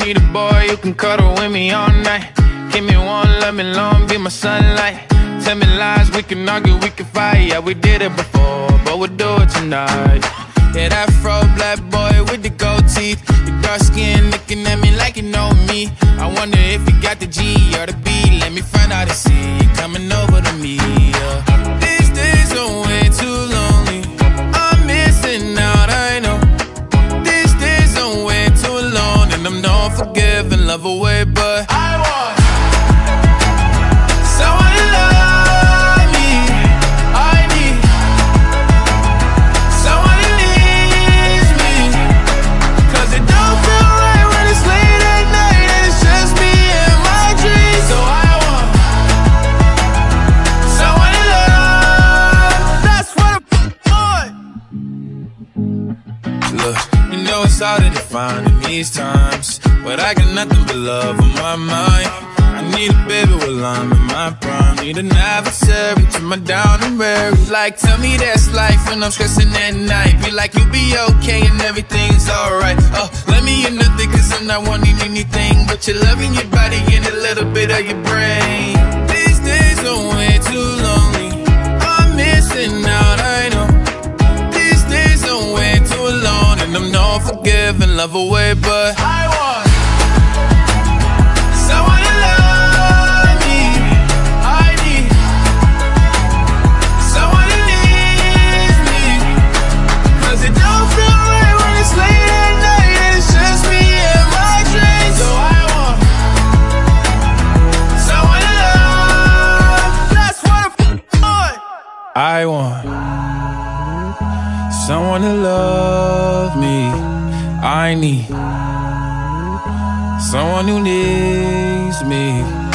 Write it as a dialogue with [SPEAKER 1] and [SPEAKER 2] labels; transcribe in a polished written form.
[SPEAKER 1] need a boy who can cuddle with me all night. Give me one, love me long, be my sunlight. Tell me lies, we can argue, we can fight. Yeah, we did it before, but we'll do it tonight. Yeah, that fro black boy with the gold teeth, your dark skin looking at me like you know me. I wonder if you got the G or the B. Let me find out and see you coming over to me. Yeah. These days are way too lonely. I'm missing out, I know. These days are way too alone, and I'm not forgiving, love away, but I want someone to love me. I need someone who needs me, 'cause it don't feel right when it's late at night and it's just me and my dreams. So I want someone to love. That's what I want. Look, you know it's hard to define in these times, but I got nothing but love on my mind. I need a baby while I'm in my prime. Need an adversary to my down and weary. Like, tell me that's life when I'm stressing at night. Be like, you'll be okay and everything's alright. Let me in nothing, 'cause I'm not wanting anything but your love in your body and a little bit of your brain. These days are way too lonely. I'm missing out, I know. These days are way too alone, and I'm not forgiving, love away, but I want someone to love me. I need someone who needs me, 'cause it don't feel right when it's late at night and it's just me and my dreams. So I want someone to love. That's what I want. I want someone to love me. I need someone who needs me.